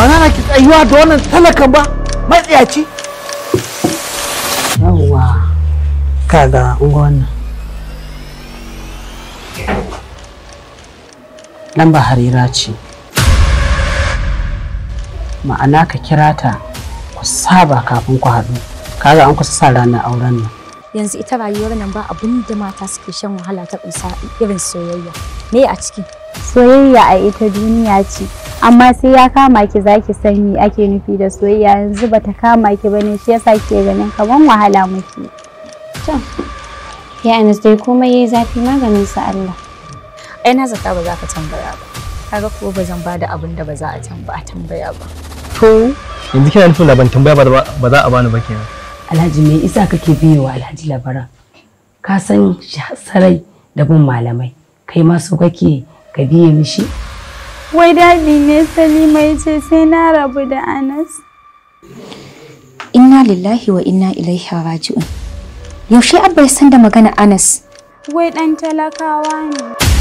ba na ki tsayuwa da wannan talakan ba matsiyaci. Yawwa kaga wannan lamba Harira ce, ma'ana ka kira ta ku saba kafin ku haɗu. Kaga an kusa sa ranar auren nan. Yanzu ita rayuwar nan ba abin da mata suke shan wahala ta kunsa irin soyayya. Me a ciki? Soyayya a ita duniya ce, amma sai ya kama ki zaki san me ake nufi da soyayya. Yanzu bata kama ki bane, shi yasa ke ganin kaman wahala muke. To ya Anas dai komai yayi zafi maganin sa Allah. Ai na zata ba za ka tambaya ba. Kaga ko ba zan bada abin da ba za a tambaya ba. To yanzu kina nufin da ban tambaya ba za a bani ba kenan. Alhaji me isa kake biyewa Alhaji Labaran? Ka san sarai da bin malamai, kai ma so kake ka biye mishi? Wai dadi ne Salima yace sai na rabu da Anas. Inna lillahi wa inna ilaihi raji'un. Yaushe Abba ya san da magana Anas? Wai dan talakawa ne.